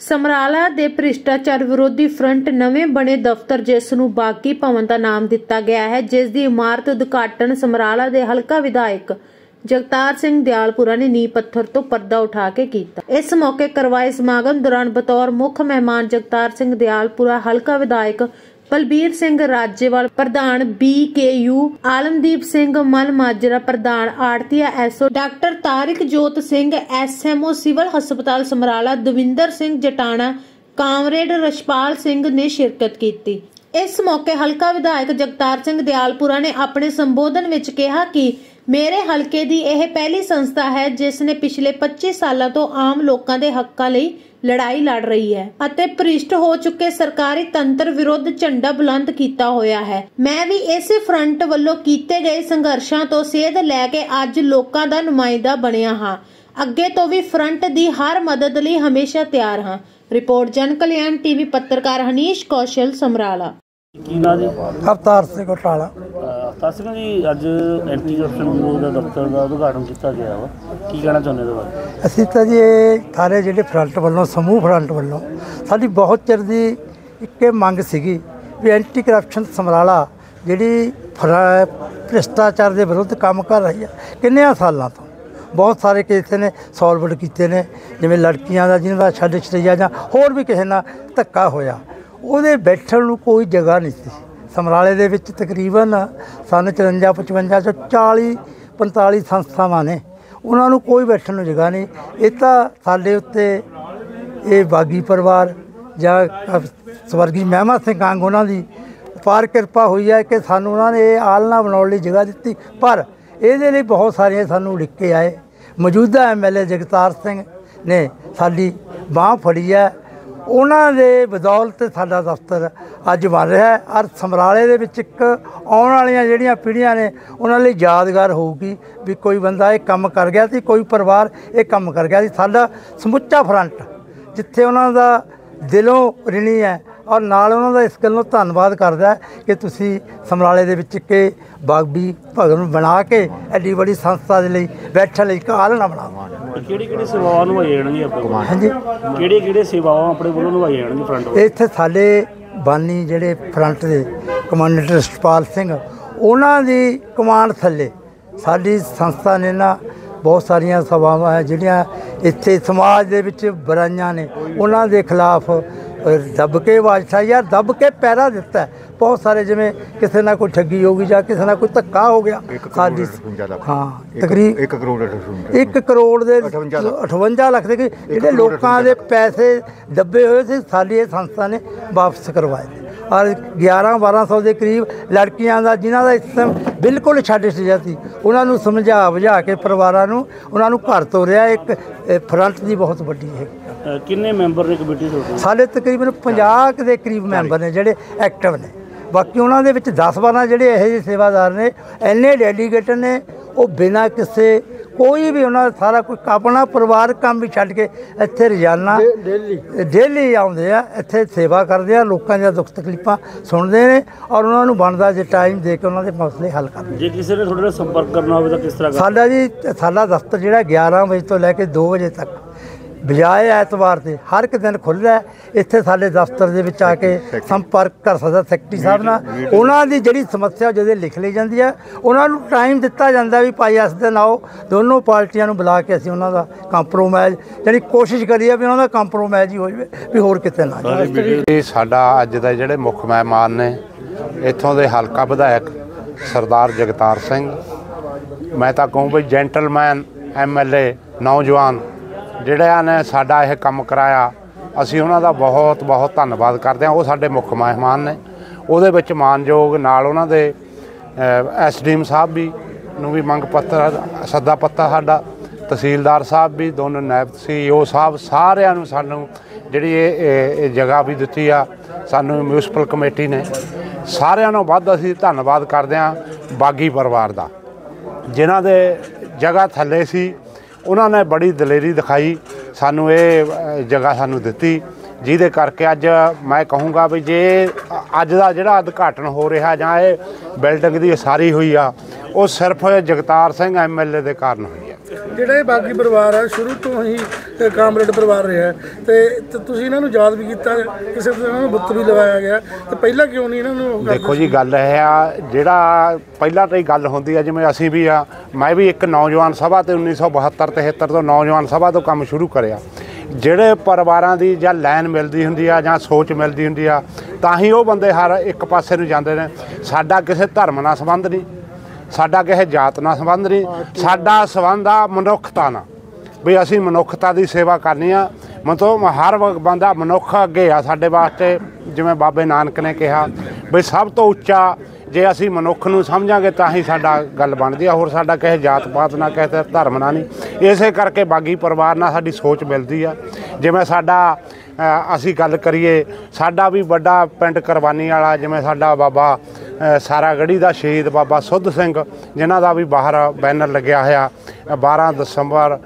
ਸਮਰਾਲਾ ਦੇ ਭ੍ਰਿਸ਼ਟਾਚਾਰ ਵਿਰੋਧੀ ਫਰੰਟ ਨਵੇਂ ਬਣੇ ਦਫ਼ਤਰ ਜਿਸ ਨੂੰ ਬਾਗੀ ਭਵਨ ਦਾ ਨਾਮ ਦਿੱਤਾ ਗਿਆ ਹੈ, ਜਿਸ ਦੀ ਇਮਾਰਤ ਉਦਘਾਟਨ ਸਮਰਾਲਾ ਦੇ ਹਲਕਾ ਵਿਧਾਇਕ ਜਗਤਾਰ ਸਿੰਘ ਦਿਆਲਪੁਰਾ ने नींह पत्थर तो पर्दा उठा के कीता। इस मौके करवाए समागम दौरान बतौर मुख्य मेहमान जगतार सिंह दियालपुरा, हलका विधायक बलबीर सिंह राजेवाल, प्रधान BKU आलमदीप सिंह मल माजरा, प्रधान आड़तिया SO doctor Tarik Jot Singh, SMO civil हस्पताल समराला दविंदर सिंह जटाना, कामरेड रशपाल सिंह ने शिरकत की। इस मौके हलका विधायक जगतार सिंह दियालपुरा ने अपने संबोधन विच कहा कि मेरे हलके दी यह पहली संस्था है जिसने पिछले 25 सालों तो आम लोगों के हकों ਲਈ लड़ाई लड़ रही है ਅਤੇ ਭ੍ਰਿਸ਼ਟ ਹੋ ਚੁੱਕੇ ਸਰਕਾਰੀ ਤੰਤਰ ਵਿਰੁੱਧ ਝੰਡਾ ਬੁਲੰਦ ਕੀਤਾ ਹੋਇਆ ਹੈ। ਮੈਂ ਵੀ ਇਸੇ ਫਰੰਟ ਵੱਲੋਂ ਕੀਤੇ ਗਏ ਸੰਘਰਸ਼ਾਂ ਤੋਂ ਸੇਧ ਲੈ ਕੇ ਅੱਜ ਲੋਕਾਂ ਦਾ ਨੁਮਾਇੰਦਾ ਬਣਿਆ ਹਾਂ। ਅੱਗੇ ਤੋਂ ਵੀ ਫਰੰਟ ਦੀ ਹਰ ਮਦਦ ਲਈ ਹਮੇਸ਼ਾ ਤਿਆਰ ਹਾਂ। ਰਿਪੋਰਟ ਜਨ ਕਲਿਆਣ ਟੀਵੀ, ਪੱਤਰਕਾਰ ਹਨੀਸ਼ ਕੌਸ਼ਲ, ਸਮਰਾਲਾ। ਕੀ ਨਾਂ ਜੀ? ਅਵਤਾਰ ਸਿੰਘ ਘੋਟਾਲਾ। ਅਵਤਾਰ ਸਿੰਘ ਜੀ, ਅੱਜ ਐਂਟੀ ਕਰਪਸ਼ਨ ਬਿਊਰੋ ਦਾ ਦਫ਼ਤਰ ਦਾ ਉਦਘਾਟਨ ਕੀਤਾ ਗਿਆ ਵਾ, ਕੀ ਕਹਿਣਾ ਚਾਹੁੰਦੇ ਇਹਦੇ ਬਾਰੇ? ਅਸੀਂ ਤਾਂ ਜੀ ਇਹ ਸਾਰੇ ਜਿਹੜੇ ਫਰੰਟ ਵੱਲੋਂ, ਸਮੂਹ ਫਰੰਟ ਵੱਲੋਂ ਸਾਡੀ ਬਹੁਤ ਚਿਰ ਦੀ ਇੱਕੇ ਮੰਗ ਸੀਗੀ ਵੀ ਐਂਟੀ ਕਰਪਸ਼ਨ ਸਮਰਾਲਾ ਜਿਹੜੀ ਭ੍ਰਿਸ਼ਟਾਚਾਰ ਦੇ ਵਿਰੁੱਧ ਕੰਮ ਕਰ ਰਹੀ ਹੈ ਕਿੰਨਿਆਂ ਸਾਲਾਂ ਤੋਂ। ਬਹੁਤ ਸਾਰੇ ਕੇਸ ਨੇ ਸੋਲਵਡ ਕੀਤੇ ਨੇ, ਜਿਵੇਂ ਲੜਕੀਆਂ ਦਾ ਜਿਹਨਾਂ ਦਾ ਛੱਡ ਛੜਈਆ ਜਾਂ ਹੋਰ ਵੀ ਕਿਸੇ ਨਾਲ ਧੱਕਾ ਹੋਇਆ, ਉਹਦੇ ਬੈਠਣ ਨੂੰ ਕੋਈ ਜਗ੍ਹਾ ਨਹੀਂ ਸੀ। ਸਮਰਾਲੇ ਦੇ ਵਿੱਚ ਤਕਰੀਬਨ ਸੰਨ 54-55 ਚੋਂ 40-45 ਸੰਸਥਾਵਾਂ ਨੇ, ਉਹਨਾਂ ਨੂੰ ਕੋਈ ਬੈਠਣ ਨੂੰ ਜਗ੍ਹਾ ਨਹੀਂ। ਇਹ ਤਾਂ ਸਾਡੇ ਉੱਤੇ ਇਹ ਬਾਗੀ ਪਰਿਵਾਰ ਜਾਂ ਸਵਰਗੀ ਮਹਿਮਾ ਸਿੰਘ ਕੰਗ ਉਹਨਾਂ ਦੀ ਅਪਾਰ ਕਿਰਪਾ ਹੋਈ ਹੈ ਕਿ ਸਾਨੂੰ ਉਹਨਾਂ ਨੇ ਇਹ ਆਲਣਾ ਬਣਾਉਣ ਲਈ ਜਗ੍ਹਾ ਦਿੱਤੀ। ਪਰ ਇਹਦੇ ਲਈ ਬਹੁਤ ਸਾਰੀਆਂ ਸਾਨੂੰ ਉਡੀਕ ਕੇ ਆਏ। ਮੌਜੂਦਾ MLA ਜਗਤਾਰ ਸਿੰਘ ਨੇ ਸਾਡੀ ਬਾਂਹ ਫੜੀ ਹੈ, ਉਹਨਾਂ ਦੇ ਬਦੌਲਤ ਸਾਡਾ ਦਫ਼ਤਰ ਅੱਜ ਬਣ ਰਿਹਾ ਹੈ। ਔਰ ਸਮਰਾਲੇ ਦੇ ਵਿੱਚ ਇੱਕ ਆਉਣ ਵਾਲੀਆਂ ਜਿਹੜੀਆਂ ਪੀੜ੍ਹੀਆਂ ਨੇ ਉਹਨਾਂ ਲਈ ਯਾਦਗਾਰ ਹੋਊਗੀ ਵੀ ਕੋਈ ਬੰਦਾ ਇਹ ਕੰਮ ਕਰ ਗਿਆ ਸੀ, ਕੋਈ ਪਰਿਵਾਰ ਇਹ ਕੰਮ ਕਰ ਗਿਆ ਸੀ। ਸਾਡਾ ਸਮੁੱਚਾ ਫਰੰਟ ਜਿੱਥੇ ਉਹਨਾਂ ਦਾ ਦਿਲੋਂ ਰਿਣੀ ਹੈ ਔਰ ਨਾਲ ਉਹਨਾਂ ਦਾ ਇਸ ਗੱਲੋਂ ਧੰਨਵਾਦ ਕਰਦਾ ਕਿ ਤੁਸੀਂ ਸਮਰਾਲੇ ਦੇ ਵਿੱਚ ਕਿ ਬਾਗੀ ਭਵਨ ਬਣਾ ਕੇ ਐਡੀ ਵੱਡੀ ਸੰਸਥਾ ਦੇ ਲਈ ਬੈਠਣ ਲਈ ਇੱਕ ਆਲਣਾ ਬਣਾ। ਕਿਹੜੀ ਸੇਵਾਵਾਂ ਨਿਭਾਈਆਂ ਜਾਣਗੀਆਂ ਆਪਣੇ? ਹਾਂਜੀ, ਕਿਹੜੀ ਸੇਵਾਵਾਂ ਆਪਣੇ ਵੱਲੋਂ ਨਿਭਾਈਆਂ ਜਾਣਗੀਆਂ ਫਰੰਟ ਵੱਲੋਂ? ਇੱਥੇ ਸਾਡੇ ਬਾਨੀ ਜਿਹੜੇ ਫਰੰਟ ਦੇ ਕਮਾਂਡਰ ਰਸ਼ਪਾਲ ਸਿੰਘ, ਉਹਨਾਂ ਦੀ ਕਮਾਂਡ ਥੱਲੇ ਸਾਡੀ ਸੰਸਥਾ ਨੇ ਨਾ ਬਹੁਤ ਸਾਰੀਆਂ ਸਭਾਵਾਂ ਹੈ ਜਿਹੜੀਆਂ ਇੱਥੇ ਸਮਾਜ ਦੇ ਵਿੱਚ ਬੁਰਾਈਆਂ ਨੇ ਉਹਨਾਂ ਦੇ ਖਿਲਾਫ ਦੱਬ ਕੇ ਬਾਦਸ਼ਾਹ ਯਾਰ ਦੱਬ ਕੇ ਪਹਿਰਾ ਦਿੱਤਾ। ਬਹੁਤ ਸਾਰੇ ਜਿਵੇਂ ਕਿਸੇ ਨਾਲ ਕੋਈ ਠੱਗੀ ਹੋ ਗਈ ਜਾਂ ਕਿਸੇ ਨਾਲ ਕੋਈ ਧੱਕਾ ਹੋ ਗਿਆ, ਸਾਡੀ ਹਾਂ ਤਕਰੀਬ 1 ਕਰੋੜ ਦੇ 58 ਲੱਖ ਦੇ ਜਿਹੜੇ ਲੋਕਾਂ ਦੇ ਪੈਸੇ ਦੱਬੇ ਹੋਏ ਸੀ ਸਾਡੀ ਇਹ ਸੰਸਥਾ ਨੇ ਵਾਪਸ ਕਰਵਾਏ। ਔਰ 1100-1200 ਦੇ ਕਰੀਬ ਲੜਕੀਆਂ ਦਾ ਜਿਨ੍ਹਾਂ ਦਾ ਇਸ ਟਾਈਮ ਬਿਲਕੁਲ ਛੱਡ ਛਿਆ ਸੀ, ਉਹਨਾਂ ਨੂੰ ਸਮਝਾ ਬੁਝਾ ਕੇ ਪਰਿਵਾਰਾਂ ਨੂੰ ਉਹਨਾਂ ਨੂੰ ਘਰ ਤੋਰਿਆ। ਇੱਕ ਫਰੰਟ ਦੀ ਬਹੁਤ ਵੱਡੀ ਹੈ। ਕਿੰਨੇ ਮੈਂਬਰ ਨੇ ਕਮੇਟੀ ਤੁਹਾਡੀ? ਸਾਡੇ ਤਕਰੀਬਨ 50 ਦੇ ਕਰੀਬ ਮੈਂਬਰ ਨੇ ਜਿਹੜੇ ਐਕਟਿਵ ਨੇ। ਬਾਕੀ ਉਹਨਾਂ ਦੇ ਵਿੱਚ 10-12 ਜਿਹੜੇ ਇਹੋ ਜਿਹੇ ਸੇਵਾਦਾਰ ਨੇ, ਇੰਨੇ ਡੈਲੀਗੇਟ ਨੇ, ਉਹ ਬਿਨਾਂ ਕਿਸੇ ਕੋਈ ਵੀ ਉਹਨਾਂ ਦਾ ਸਾਰਾ ਕੋਈ ਆਪਣਾ ਪਰਿਵਾਰਕ ਕੰਮ ਵੀ ਛੱਡ ਕੇ ਇੱਥੇ ਰੋਜ਼ਾਨਾ ਡੇਲੀ ਆਉਂਦੇ ਆ, ਇੱਥੇ ਸੇਵਾ ਕਰਦੇ ਆ, ਲੋਕਾਂ ਦੀਆਂ ਦੁੱਖ ਤਕਲੀਫਾਂ ਸੁਣਦੇ ਨੇ ਔਰ ਉਹਨਾਂ ਨੂੰ ਬਣਦਾ ਜੇ ਟਾਈਮ ਦੇ ਕੇ ਉਹਨਾਂ ਦੇ ਮਸਲੇ ਹੱਲ ਕਰਦੇ। ਜੇ ਕਿਸੇ ਨੇ ਤੁਹਾਡੇ ਨਾਲ ਸੰਪਰਕ ਕਰਨਾ ਹੋਵੇ ਤਾਂ ਕਿਸ ਤਰ੍ਹਾਂ? ਸਾਡਾ ਦਫ਼ਤਰ ਜਿਹੜਾ 11 ਵਜੇ ਤੋਂ ਲੈ ਕੇ 2 ਵਜੇ ਤੱਕ ਬਜਾਏ ਐਤਵਾਰ ਦੇ ਹਰ ਇੱਕ ਦਿਨ ਖੁੱਲ੍ਹਦਾ ਹੈ। ਇੱਥੇ ਸਾਡੇ ਦਫ਼ਤਰ ਦੇ ਵਿੱਚ ਆ ਕੇ ਸੰਪਰਕ ਕਰ ਸਕਦਾ ਸੈਕਟਰੀ ਸਾਹਿਬ ਨਾਲ। ਉਹਨਾਂ ਦੀ ਜਿਹੜੀ ਸਮੱਸਿਆ ਜਦੋਂ ਲਿਖ ਲਈ ਜਾਂਦੀ ਹੈ, ਉਹਨਾਂ ਨੂੰ ਟਾਈਮ ਦਿੱਤਾ ਜਾਂਦਾ ਵੀ ਭਾਈ ਇਸ ਦਿਨ ਆਓ। ਦੋਨੋਂ ਪਾਰਟੀਆਂ ਨੂੰ ਬੁਲਾ ਕੇ ਅਸੀਂ ਉਹਨਾਂ ਦਾ ਕੰਪਰੋਮਾਈਜ਼ ਜਿਹੜੀ ਕੋਸ਼ਿਸ਼ ਕਰੀਏ ਵੀ ਉਹਨਾਂ ਦਾ ਕੰਪਰੋਮਾਈਜ਼ ਹੀ ਹੋ ਜਾਵੇ, ਵੀ ਹੋਰ ਕਿਤੇ ਨਾ ਜਾਵੇ। ਸਾਡਾ ਅੱਜ ਦਾ ਜਿਹੜੇ ਮੁੱਖ ਮਹਿਮਾਨ ਨੇ ਇੱਥੋਂ ਦੇ ਹਲਕਾ ਵਿਧਾਇਕ ਸਰਦਾਰ ਜਗਤਾਰ ਸਿੰਘ, ਮੈਂ ਤਾਂ ਕਹੂੰ ਵੀ ਜੈਂਟਲਮੈਨ MLA ਨੌਜਵਾਨ ਜਿਹੜਿਆਂ ਨੇ ਸਾਡਾ ਇਹ ਕੰਮ ਕਰਾਇਆ, ਅਸੀਂ ਉਹਨਾਂ ਦਾ ਬਹੁਤ ਬਹੁਤ ਧੰਨਵਾਦ ਕਰਦੇ ਹਾਂ। ਉਹ ਸਾਡੇ ਮੁੱਖ ਮਹਿਮਾਨ ਨੇ। ਉਹਦੇ ਵਿੱਚ ਮਾਨਯੋਗ ਨਾਲ ਉਹਨਾਂ ਦੇ SDM ਸਾਹਿਬ ਵੀ ਨੂੰ ਵੀ ਮੰਗ ਪੱਤਰ ਸੱਦਾ ਪੱਤਾ, ਸਾਡਾ ਤਹਿਸੀਲਦਾਰ ਸਾਹਿਬ ਵੀ, ਦੋਨੋਂ ਨਾਇਬ CEO ਸਾਹਿਬ, ਸਾਰਿਆਂ ਨੂੰ ਸਾਨੂੰ ਜਿਹੜੀ ਇਹ ਜਗ੍ਹਾ ਵੀ ਦਿੱਤੀ ਆ ਸਾਨੂੰ ਮਿਊਨਿਸਪਲ ਕਮੇਟੀ ਨੇ। ਸਾਰਿਆਂ ਨੂੰ ਵੱਧ ਅਸੀਂ ਧੰਨਵਾਦ ਕਰਦੇ ਹਾਂ ਬਾਗੀ ਪਰਿਵਾਰ ਦਾ, ਜਿਨ੍ਹਾਂ ਦੇ ਜਗ੍ਹਾ ਥੱਲੇ ਸੀ ਉਹਨਾਂ ਨੇ ਬੜੀ ਦਲੇਰੀ ਦਿਖਾਈ, ਸਾਨੂੰ ਇਹ ਜਗ੍ਹਾ ਸਾਨੂੰ ਦਿੱਤੀ, ਜਿਹਦੇ ਕਰਕੇ ਅੱਜ ਮੈਂ ਕਹੂੰਗਾ ਵੀ ਜੇ ਅੱਜ ਦਾ ਜਿਹੜਾ ਉਦਘਾਟਨ ਹੋ ਰਿਹਾ ਜਾਂ ਇਹ ਬਿਲਡਿੰਗ ਦੀ ਉਸਾਰੀ ਹੋਈ ਆ, ਉਹ ਸਿਰਫ ਜਗਤਾਰ ਸਿੰਘ MLA ਦੇ ਕਾਰਨ ਹੋਈ ਹੈ। ਜਿਹੜਾ ਇਹ ਬਾਗੀ ਪਰਿਵਾਰ ਹੈ ਸ਼ੁਰੂ ਤੋਂ ਹੀ ਕਾਮਰੇਡ ਪਰਿਵਾਰ ਰਿਹਾ ਤੇ ਤੁਸੀਂ ਇਹਨਾਂ ਨੂੰ ਯਾਦ ਵੀ ਕੀਤਾ, ਕਿਸੇ ਤਰ੍ਹਾਂ ਨੂੰ ਬੁੱਤ ਵੀ ਲਗਾਇਆ ਗਿਆ ਤੇ ਪਹਿਲਾਂ ਕਿਉਂ ਨਹੀਂ ਇਹਨਾਂ ਨੂੰ? ਦੇਖੋ ਜੀ, ਗੱਲ ਇਹ ਆ, ਜਿਹੜਾ ਪਹਿਲਾਂ ਤਾਂ ਹੀ ਗੱਲ ਹੁੰਦੀ ਆ, ਜਿਵੇਂ ਅਸੀਂ ਵੀ ਆ, ਮੈਂ ਵੀ ਇੱਕ ਨੌਜਵਾਨ ਸਭਾ ਤੇ 1972-73 ਤੋਂ ਨੌਜਵਾਨ ਸਭਾ ਤੋਂ ਕੰਮ ਸ਼ੁਰੂ ਕਰਿਆ। ਜਿਹੜੇ ਪਰਿਵਾਰਾਂ ਦੀ ਜਾਂ ਲਾਈਨ ਮਿਲਦੀ ਹੁੰਦੀ ਆ ਜਾਂ ਸੋਚ ਮਿਲਦੀ ਹੁੰਦੀ ਆ ਤਾਂ ਹੀ ਉਹ ਬੰਦੇ ਹਰ ਇੱਕ ਪਾਸੇ ਨੂੰ ਜਾਂਦੇ ਨੇ। ਸਾਡਾ ਕਿਸੇ ਧਰਮ ਨਾਲ ਸੰਬੰਧ ਨਹੀਂ, ਸਾਡਾ ਕਿਸੇ ਜਾਤ ਨਾਲ ਸੰਬੰਧ ਨਹੀਂ, ਸਾਡਾ ਸੰਬੰਧ ਆ ਮਨੁੱਖਤਾ ਨਾਲ, ਵੀ ਅਸੀਂ ਮਨੁੱਖਤਾ ਦੀ ਸੇਵਾ ਕਰਨੀ ਆ। ਮਤਲਬ ਹਰ ਬੰਦਾ ਮਨੁੱਖ ਅੱਗੇ ਆ ਸਾਡੇ ਵਾਸਤੇ। ਜਿਵੇਂ ਬਾਬੇ ਨਾਨਕ ਨੇ ਕਿਹਾ ਵੀ ਸਭ ਤੋਂ ਉੱਚਾ ਜੇ ਅਸੀਂ ਮਨੁੱਖ ਨੂੰ ਸਮਝਾਂਗੇ ਤਾਂ ਹੀ ਸਾਡਾ ਗੱਲ ਬਣਦੀ ਆ, ਹੋਰ ਸਾਡਾ ਕਿਸੇ ਜਾਤ ਪਾਤ ਨਾਲ ਕਿਸੇ ਧਰਮ ਨਾਲ ਨਹੀਂ। ਇਸੇ ਕਰਕੇ ਬਾਗੀ ਪਰਿਵਾਰ ਨਾਲ ਸਾਡੀ ਸੋਚ ਮਿਲਦੀ ਆ। ਜਿਵੇਂ ਸਾਡਾ ਅਸੀਂ ਗੱਲ ਕਰੀਏ, ਸਾਡਾ ਵੀ ਵੱਡਾ ਪਿੰਡ ਕੁਰਬਾਨੀ ਵਾਲਾ, ਜਿਵੇਂ ਸਾਡਾ ਬਾਬਾ ਸਾਰਾਗੜ੍ਹੀ ਦਾ ਸ਼ਹੀਦ ਬਾਬਾ ਸੁੱਧ ਸਿੰਘ, ਜਿਨ੍ਹਾਂ ਦਾ ਵੀ ਬਾਹਰ ਬੈਨਰ ਲੱਗਿਆ ਹੋਇਆ, 12 ਦਸੰਬਰ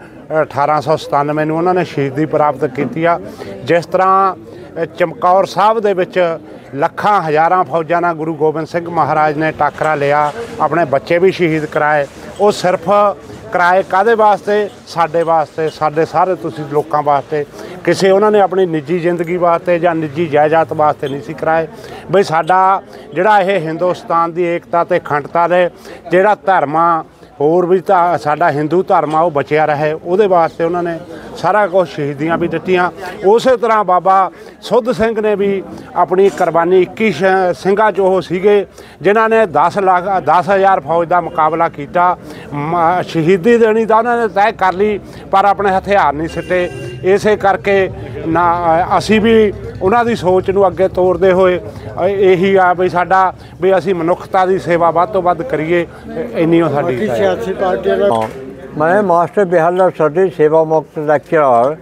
1897 ਨੂੰ ਉਹਨਾਂ ਨੇ ਸ਼ਹੀਦੀ ਪ੍ਰਾਪਤ ਕੀਤੀ ਆ। ਜਿਸ ਤਰ੍ਹਾਂ ਚਮਕੌਰ ਸਾਹਿਬ ਦੇ ਵਿੱਚ ਲੱਖਾਂ ਹਜ਼ਾਰਾਂ ਫੌਜਾਂ ਨਾਲ ਗੁਰੂ ਗੋਬਿੰਦ ਸਿੰਘ ਮਹਾਰਾਜ ਨੇ ਟਾਕਰਾ ਲਿਆ, ਆਪਣੇ ਬੱਚੇ ਵੀ ਸ਼ਹੀਦ ਕਰਾਏ। ਉਹ ਸਿਰਫ ਕਰਾਏ ਕਾਹਦੇ ਵਾਸਤੇ? ਸਾਡੇ ਵਾਸਤੇ, ਸਾਡੇ ਸਾਰੇ ਤੁਸੀਂ ਲੋਕਾਂ ਵਾਸਤੇ। ਕਿਸੇ ਉਹਨਾਂ ਨੇ ਆਪਣੀ ਨਿੱਜੀ ਜ਼ਿੰਦਗੀ ਵਾਸਤੇ ਜਾਂ ਨਿੱਜੀ ਜਾਇਦਾਦ ਵਾਸਤੇ ਨਹੀਂ ਸੀ ਕਰਾਏ। ਬਈ ਸਾਡਾ ਜਿਹੜਾ ਇਹ ਹਿੰਦੁਸਤਾਨ ਦੀ ਏਕਤਾ ਤੇ ਅਖੰਡਤਾ ਦੇ ਜਿਹੜਾ ਧਰਮ ਆ, ਹੋਰ ਵੀ ਤਾਂ ਸਾਡਾ ਹਿੰਦੂ ਧਰਮ ਆ, ਉਹ ਬਚਿਆ ਰਹੇ, ਉਹਦੇ ਵਾਸਤੇ ਉਹਨਾਂ ਨੇ ਸਾਰਾ ਕੁਝ ਸ਼ਹੀਦੀਆਂ ਵੀ ਦਿੱਤੀਆਂ। ਉਸੇ ਤਰ੍ਹਾਂ ਬਾਬਾ ਸੁੱਧ ਸਿੰਘ ਨੇ ਵੀ ਆਪਣੀ ਕੁਰਬਾਨੀ 21 ਸਿੰਘਾਂ 'ਚ ਉਹ ਸੀਗੇ ਜਿਨ੍ਹਾਂ ਨੇ 10,000 ਫੌਜ ਦਾ ਮੁਕਾਬਲਾ ਕੀਤਾ। ਸ਼ਹੀਦੀ ਦੇਣੀ ਤਾਂ ਉਹਨਾਂ ਨੇ ਤੈਅ ਕਰ ਲਈ, ਪਰ ਆਪਣੇ ਹਥਿਆਰ ਨਹੀਂ ਸਿੱਟੇ। ਇਸੇ ਕਰਕੇ ਨਾ ਅਸੀਂ ਵੀ ਉਹਨਾਂ ਦੀ ਸੋਚ ਨੂੰ ਅੱਗੇ ਤੋਰਦੇ ਹੋਏ ਇਹੀ ਆ ਵੀ ਸਾਡਾ ਵੀ ਅਸੀਂ ਮਨੁੱਖਤਾ ਦੀ ਸੇਵਾ ਵੱਧ ਤੋਂ ਵੱਧ ਕਰੀਏ, ਇੰਨੀ ਉਹ ਸਾਡੀ ਸਿਆਸੀ ਪਾਰਟੀਆਂ ਦਾ। मैं मास्टर बिहार सदी सेवा मुक्त लेक्चरर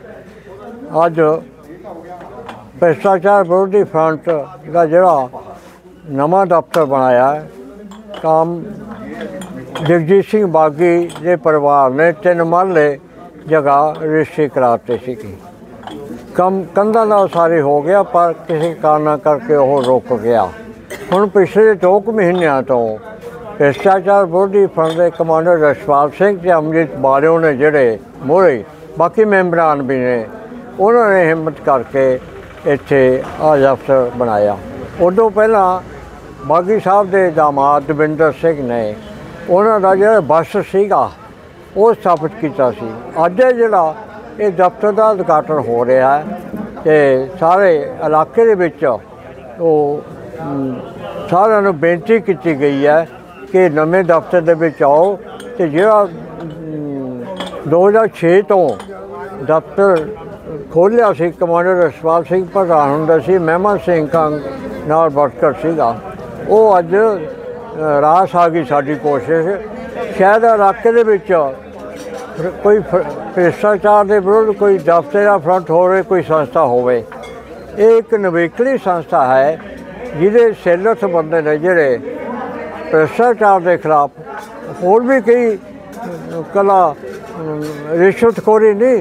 अज भ्रष्टाचार विरोधी फ्रंट का जोड़ा नवा दफ्तर बनाया काम जगजीत सिंह बागी के परिवार ने 3 मरले जगह रजिस्ट्री कराते सी। कम कंधा का उसारी हो गया पर किसी कारण करके वो रुक गया। हुण पिछले 2 महीनों तो भ्रष्टाचार विरोधी फ्रंट के कमांडर रछपाल सिंह ते अमृत बारियों ने जोड़े मोहरे बाकी मैंबरान भी ने, उन्होंने हिम्मत करके इत्थे आ दफ्तर बनाया। उदों पहला बागी साहब के दामाद दविंदर सिंह ने उन्हों का जो बस सीगा वो स्थापित किया सी। अज जिहड़ा ये दफ्तर का उद्घाटन हो रहा है तो सारे इलाके दे विच वो सारिआं नूं बेनती की गई है कि नवे दफ्तर दे विच आओ। तो जिहड़ा 2006 तो दफ्तर खोलिया सी कमांडर रछपाल सिंह प्रधान हुंदा सी, मेहमान सिंह कंग नाल वर्कर सीगा, वो अज रास आ गई साडी कोशिश। शायद इलाके दे विच कोई भ्रष्टाचार के विरुद्ध कोई दफ्तर या फ्रंट हो रही कोई संस्था होवे। ये एक नवेकली संस्था है जिहदे सैलत बंदे ने जिहड़े भ्रष्टाचार के खिलाफ, होर भी कई कला रिश्वतखोरी नहीं,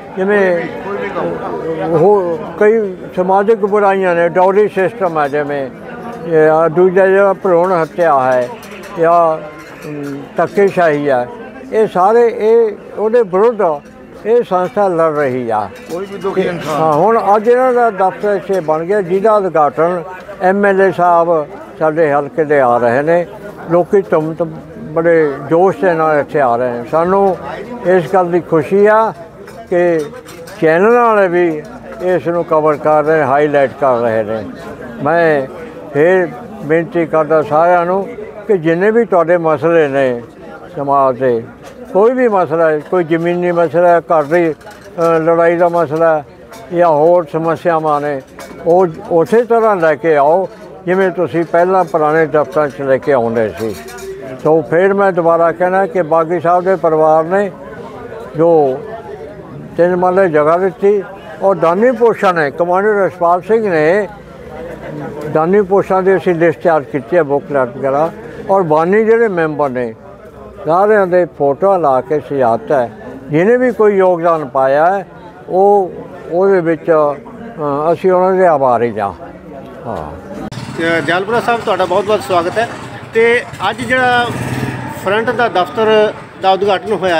जिमें हो कई समाजिक बुराइयां ने, डॉरी सिस्टम है, जिमें दूजा जो भ्रूण हत्या है या धक्केशाही है, ये सारे ये उहदे विरुद्ध ये संस्था लड़ रही है। हाँ, हुण अज इन्हां दा दफ्तर इत्थे बन गया जिहदा उद्घाटन MLA साहब साडे हल्के दे आ रहे ने। लोकी तुम बड़े जोश के नाल इत्थे आ रहे हैं। सानू इस गल की खुशी आ कि चैनल वाले भी इस नूं कवर कर रहे, हाईलाइट कर रहे हैं। मैं फिर बेनती करदा सारिआं नूं कि जिन्ने भी तुहाडे मसले ने समाज के, कोई भी मसला है, कोई जमीनी मसला है, घर की लड़ाई का मसला है या होर समस्यावां ने, वो उस तरह लैके आओ जिवें तुसीं पहलां पुराने दफ्तर च लैके आउंदे सी। तो फिर मैं दोबारा कहना कि बागी साहब के परिवार ने जो 3 मरले जगह दी और दानी पोषण है, कमांडर रछपाल सिंह ने दानी पोषण की असीं लिस्ट तैयार की है, बुकलेट वगैरह, और बानी जिहड़े मैंबर ने सारिਆਂ ਦੇ फोटो ला के सजात है। जिन्हें भी कोई योगदान पाया है वो ਉਹਦੇ ਵਿੱਚ ਅਸੀਂ ਉਹਨਾਂ ਦੇ ਆਭਾਰੀ ਹਾਂ। ਦਿਆਲਪੁਰਾ ਸਾਹਿਬ ਤੁਹਾਡਾ ਬਹੁਤ ਬਹੁਤ ਸਵਾਗਤ ਹੈ। ਤੇ ਅੱਜ ਜਿਹੜਾ ਫਰੰਟ ਦਾ ਦਫ਼ਤਰ ਦਾ ਉਦਘਾਟਨ ਹੋਇਆ ਹੈ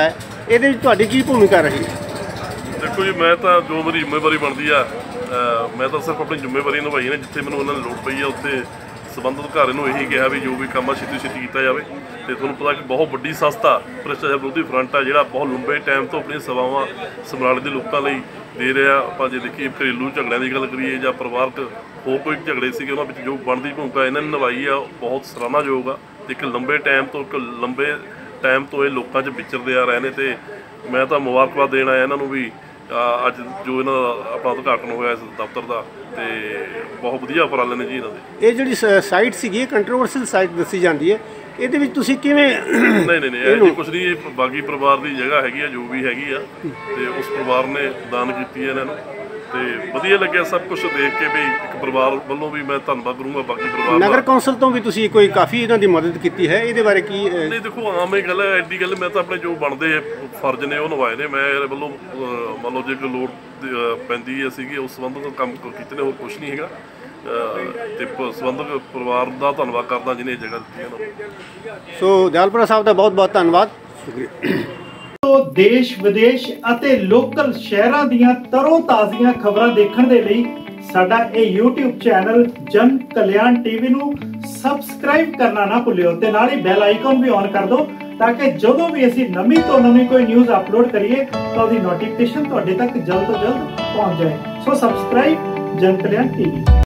ਇਹਦੇ ਵਿੱਚ ਤੁਹਾਡੀ ਕੀ ਭੂਮਿਕਾ ਰਹੀ? ਦੇਖੋ ਜੀ, ਮੈਂ ਤਾਂ ਜੋ ਮੇਰੀ ਜ਼ਿੰਮੇਵਾਰੀ ਬਣਦੀ ਆ, ਮੈਂ ਤਾਂ ਸਿਰਫ ਆਪਣੀ ਜ਼ਿੰਮੇਵਾਰੀ ਨਿਭਾਈ ਨੇ। ਜਿੱਥੇ ਮੈਨੂੰ ਉਹਨਾਂ ਨੇ ਲੋੜ ਪਈ ਆ ਉੱਥੇ ਸੰਬੰਧਿਤ ਅਧਿਕਾਰੀ ਨੂੰ ਇਹੀ ਕਿਹਾ ਵੀ ਜੋ ਵੀ ਕੰਮ ਆ ਛੇਤੀ ਕੀਤਾ ਜਾਵੇ। ਤੇ ਤੁਹਾਨੂੰ ਪਤਾ ਕਿ ਬਹੁਤ ਵੱਡੀ ਸੰਸਥਾ ਭ੍ਰਿਸ਼ਟਾਚਾਰ ਵਿਰੋਧੀ ਫਰੰਟ ਆ, ਜਿਹੜਾ ਬਹੁਤ ਲੰਬੇ ਟਾਈਮ ਤੋਂ ਆਪਣੀਆਂ ਸੇਵਾਵਾਂ ਸਮਰਾਲੇ ਦੇ ਲੋਕਾਂ ਲਈ ਦੇ ਰਿਹਾ। ਆਪਾਂ ਜੇ ਦੇਖੀਏ ਘਰੇਲੂ ਝਗੜਿਆਂ ਦੀ ਗੱਲ ਕਰੀਏ ਜਾਂ ਪਰਿਵਾਰਕ ਹੋਰ ਕੋਈ ਝਗੜੇ ਸੀਗੇ, ਉਹਨਾਂ ਵਿੱਚ ਜੋ ਬਣਦੀ ਭੂਮਿਕਾ ਇਹਨਾਂ ਨੇ ਨਿਭਾਈ ਆ, ਬਹੁਤ ਸਰਾਹਨਾਯੋਗ ਆ। ਇੱਕ ਲੰਬੇ ਟਾਈਮ ਤੋਂ ਇਹ ਲੋਕਾਂ 'ਚ ਵਿਚਰਦੇ ਆ ਰਹੇ ਨੇ। ਤੇ ਮੈਂ ਤਾਂ ਮੁਬਾਰਕਬਾਦ ਦੇਣ ਆਇਆ ਇਹਨਾਂ ਨੂੰ ਵੀ ਅੱਜ ਜੋ ਇਹਨਾਂ ਦਾ ਆਪਣਾ ਉਦਘਾਟਨ ਹੋਇਆ ਇਸ ਦਫ਼ਤਰ ਦਾ, ਤੇ ਬਹੁਤ ਵਧੀਆ ਉਪਰਾਲੇ ਨੇ ਜੀ ਇਹਨਾਂ ਦੇ। ਇਹ ਜਿਹੜੀ ਸਾਈਟ ਸੀਗੀ ਕੰਟਰੋਵਰਸ਼ਲ ਸਾਈਟ ਦੱਸੀ ਜਾਂਦੀ ਹੈ, ਇਹਦੇ ਵਿੱਚ ਤੁਸੀਂ ਕਿਵੇਂ? ਨਹੀਂ ਇਹ ਜੀ ਕੁਛ ਨਹੀਂ, ਇਹ ਬਾਗੀ ਪਰਿਵਾਰ ਦੀ ਜਗ੍ਹਾ ਹੈਗੀ ਆ, ਜੋ ਵੀ ਹੈਗੀ ਆ, ਤੇ ਉਸ ਪਰਿਵਾਰ ਨੇ ਦਾਨ ਕੀਤੀ ਹੈ ਇਹਨਾਂ ਨੂੰ। ਤੇ ਵਧੀਆ ਲੱਗਿਆ ਸਭ ਕੁਝ ਦੇਖ ਕੇ ਵੀ ਇੱਕ ਪਰਿਵਾਰ ਵੱਲੋਂ ਵੀ ਮੈਂ ਧੰਨਵਾਦ ਕਰੂੰਗਾ ਬਾਕੀ ਪਰਿਵਾਰ ਦਾ। ਨਗਰ ਕੌਂਸਲ ਤੋਂ ਵੀ ਤੁਸੀਂ ਕੋਈ ਕਾਫੀ ਇਹਨਾਂ ਦੀ ਮਦਦ ਕੀਤੀ ਹੈ, ਇਹਦੇ ਬਾਰੇ ਕੀ? ਨਹੀਂ ਦੇਖੋ, ਆਮ ਇਹ ਗੱਲ ਹੈ, ਐਡੀ ਗੱਲ, ਮੈਂ ਤਾਂ ਆਪਣੇ ਜੋ ਬਣਦੇ ਫਰਜ਼ ਨੇ ਉਹ ਨਿਭਾਏ ਨੇ। ਮੈਂ ਇਹਦੇ ਵੱਲੋਂ ਮੰਨ ਲਓ ਜੇ ਕੋਈ ਲੋੜ ਪੈਂਦੀ ਸੀਗੀ ਉਸ ਸੰਬੰਧਿਤ ਕੰਮ ਕੀਤੇ ਨੇ, ਹੋਰ ਕੁਛ ਨਹੀਂ ਹੈਗਾ। ਤੇ ਸੰਬੰਧਿਤ ਪਰਿਵਾਰ ਦਾ ਧੰਨਵਾਦ ਕਰਦਾ ਜਿਹਨੇ ਇਹ ਜਗ੍ਹਾ ਦਿੱਤੀ ਇਹਨਾਂ ਨੂੰ। ਸੋ ਦਿਆਲਪੁਰਾ ਸਾਹਿਬ ਦਾ ਬਹੁਤ ਬਹੁਤ ਧੰਨਵਾਦ, ਸ਼ੁਕਰੀਆ। ਦੇਸ਼ ਵਿਦੇਸ਼ ਅਤੇ ਲੋਕਲ ਸ਼ਹਿਰਾਂ ਦੀਆਂ ਤਰੋ ਤਾਜ਼ੀਆਂ ਖਬਰਾਂ ਦੇਖਣ ਦੇ ਲਈ ਸਾਡਾ ਇਹ YouTube ਚੈਨਲ ਜਨ ਕਲਿਆਣ ਟੀਵੀ ਨੂੰ ਸਬਸਕ੍ਰਾਈਬ ਕਰਨਾ ਨਾ ਭੁੱਲਿਓ ਤੇ ਨਾਲ ਹੀ ਬੈਲ ਆਈਕਨ ਵੀ ਔਨ ਕਰ ਦਿਓ, ਤਾਂ ਕਿ ਜਦੋਂ ਵੀ ਅਸੀਂ ਨਵੀਂ ਤੋਂ ਨਵੀਂ ਕੋਈ ਨਿਊਜ਼ ਅਪਲੋਡ ਕਰੀਏ ਤਾਂ ਉਹਦੀ ਨੋਟੀਫਿਕੇਸ਼ਨ ਤੁਹਾਡੇ ਤੱਕ ਜਲਦ ਤੋਂ ਜਲਦ ਪਹੁੰਚ ਜਾਏ। ਸੋ ਸਬਸਕ੍ਰਾਈਬ ਜਨ ਕਲਿਆਣ ਟੀਵੀ।